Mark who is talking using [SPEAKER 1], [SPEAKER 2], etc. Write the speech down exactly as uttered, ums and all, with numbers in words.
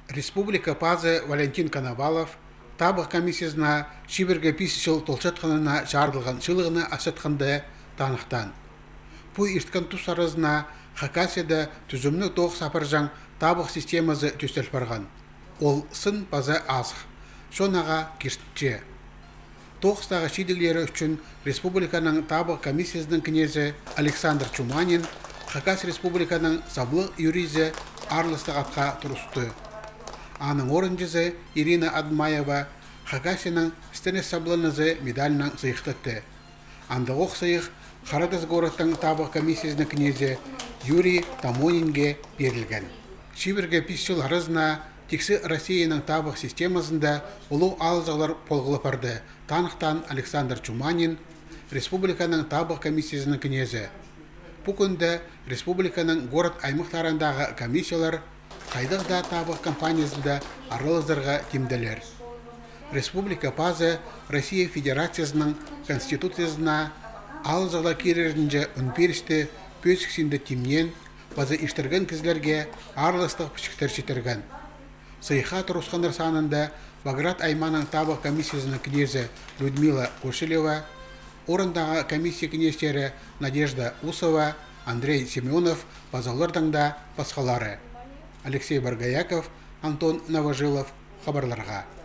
[SPEAKER 1] Республика Пазы Валентин Коновалов табық комиссиясына шиберге пис жыл толчатқанына жардылған шылығына асатқанды танықтан. Бұл ирткан тұс арызына Хакасияда түзімні тоқ сапаржан табық системазы төстел барған. Ол сын базы азық. Шонаға кештікче. Тоқстағы шидіглері үшін республиканың табық комиссиясының кінезі Александр Чуманин Хакас республиканың саблы юризі арлыстық атқа тұрысты. Аның орынжызы Ирина Адмаева Хакасияның стенес саблынызы медалінен сыйықтытты. Андығық сыйық Харадас городтың табық комиссиясының кінезі Юрий Тамонинге берілген. Шиберге пис жыл арызына тексі Россияның табық системасында ұлу алзалар полғылы барды. Танықтан Александр Чуманин республиканың табық комиссиясының кінезі. Бүгінде республиканың город аймақтарындағы комиссиялар қайдықда табық компаниясында арылыздарға темделер. Республика Пазы Россия Федерациясының конституциясына алзала керерінже үнперісті пөсіксінде темнен базы іштірген кізлерге арлыстық пішіктер шетірген. Сыйха тұрысқандар санында Баграт айманың табық комиссиясының кінезі Людмила Кошелева, орындағы комиссия кінестері Надежда Усова, Андрей Семенов, базалардың да басқалары. Алексей Баргаяков, Антон Новожилов, хабарларға.